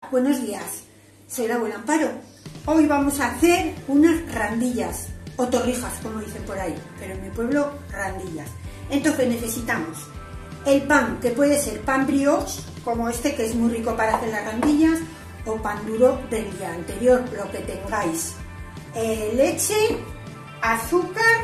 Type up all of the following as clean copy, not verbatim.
Buenos días, soy la abuela Amparo. Hoy vamos a hacer unas randillas o torrijas, como dicen por ahí, pero en mi pueblo randillas. Entonces necesitamos el pan, que puede ser pan brioche, como este, que es muy rico para hacer las randillas, o pan duro del día anterior, lo que tengáis. Leche, azúcar,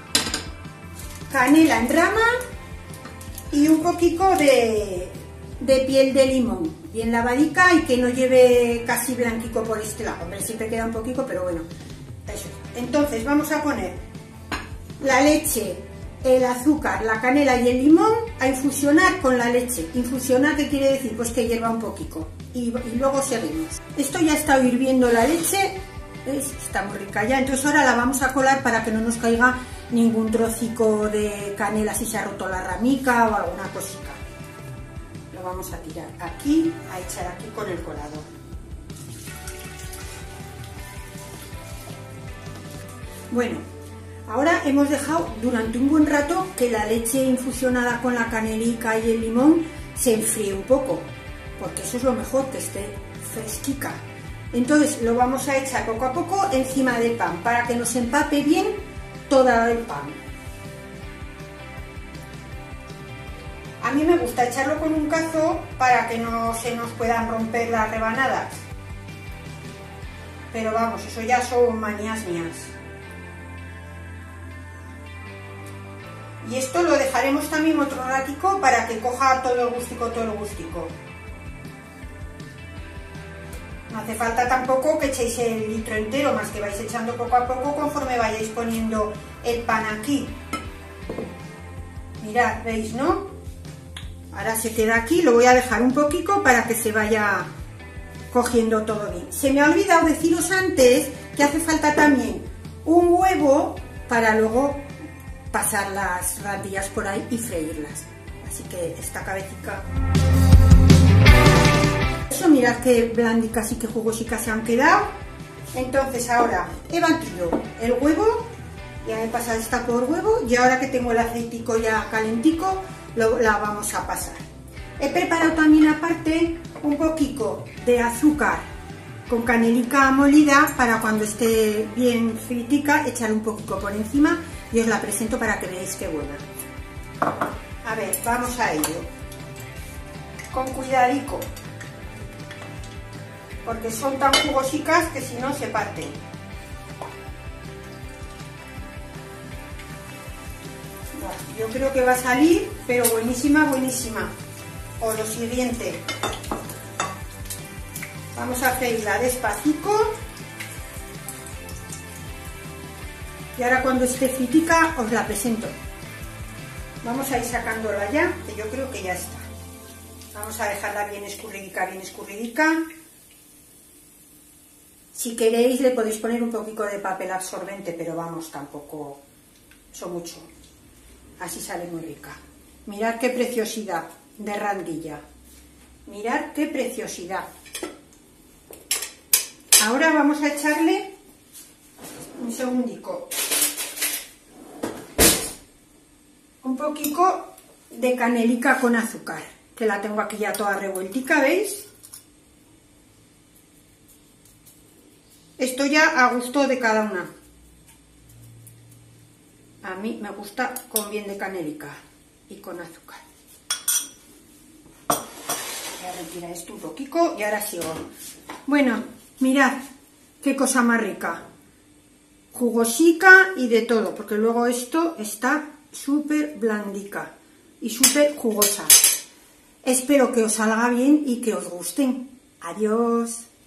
canela en rama y un poquito de piel de limón, bien lavadica y que no lleve casi blanquico por este lado. Hombre, siempre queda un poquito, pero bueno, eso. Entonces vamos a poner la leche, el azúcar, la canela y el limón a infusionar con la leche. Infusionar, ¿qué quiere decir? Pues que hierva un poquito y luego seguimos. Esto ya está hirviendo la leche, ¿veis? Está muy rica ya. Entonces ahora la vamos a colar para que no nos caiga ningún trocico de canela si se ha roto la ramica o alguna cosita. Lo vamos a tirar aquí, a echar aquí con el colador. Bueno, ahora hemos dejado durante un buen rato que la leche infusionada con la canelica y el limón se enfríe un poco, porque eso es lo mejor, que esté fresquica. Entonces lo vamos a echar poco a poco encima del pan para que nos empape bien todo el pan. A mí me gusta echarlo con un cazo para que no se nos puedan romper las rebanadas. Pero vamos, eso ya son manías mías. Y esto lo dejaremos también otro ratico para que coja todo el gustico. No hace falta tampoco que echéis el litro entero, más que vais echando poco a poco conforme vayáis poniendo el pan aquí. Mirad, ¿veis, no? Ahora se queda aquí, lo voy a dejar un poquito para que se vaya cogiendo todo bien. Se me ha olvidado deciros antes que hace falta también un huevo para luego pasar las randillas por ahí y freírlas. Así que esta cabecita... Eso, mirad qué blandicas y qué jugosicas se han quedado. Entonces ahora he batido el huevo, ya he pasado esta por huevo y ahora que tengo el aceitico ya calentico, la vamos a pasar. He preparado también aparte un poquito de azúcar con canelica molida para cuando esté bien fritica echar un poquito por encima y os la presento para que veáis qué buena. A ver, vamos a ello. Con cuidadico, porque son tan jugosicas que si no se parten. Yo creo que va a salir, pero buenísima, buenísima. O lo siguiente, vamos a freírla despacito. Y ahora cuando esté fritica os la presento. Vamos a ir sacándola ya, que yo creo que ya está. Vamos a dejarla bien escurridica, bien escurridica. Si queréis le podéis poner un poquito de papel absorbente, pero vamos, tampoco eso mucho. Así sale muy rica. Mirad qué preciosidad de randilla. Mirad qué preciosidad. Ahora vamos a echarle un segundico. Un poquito de canelica con azúcar, que la tengo aquí ya toda revueltica, ¿veis? Esto ya a gusto de cada una. A mí me gusta con bien de canelica y con azúcar. Voy a retirar esto un poquito y ahora sigo. Bueno, mirad qué cosa más rica. Jugosica y de todo, porque luego esto está súper blandica y súper jugosa. Espero que os salga bien y que os gusten. Adiós.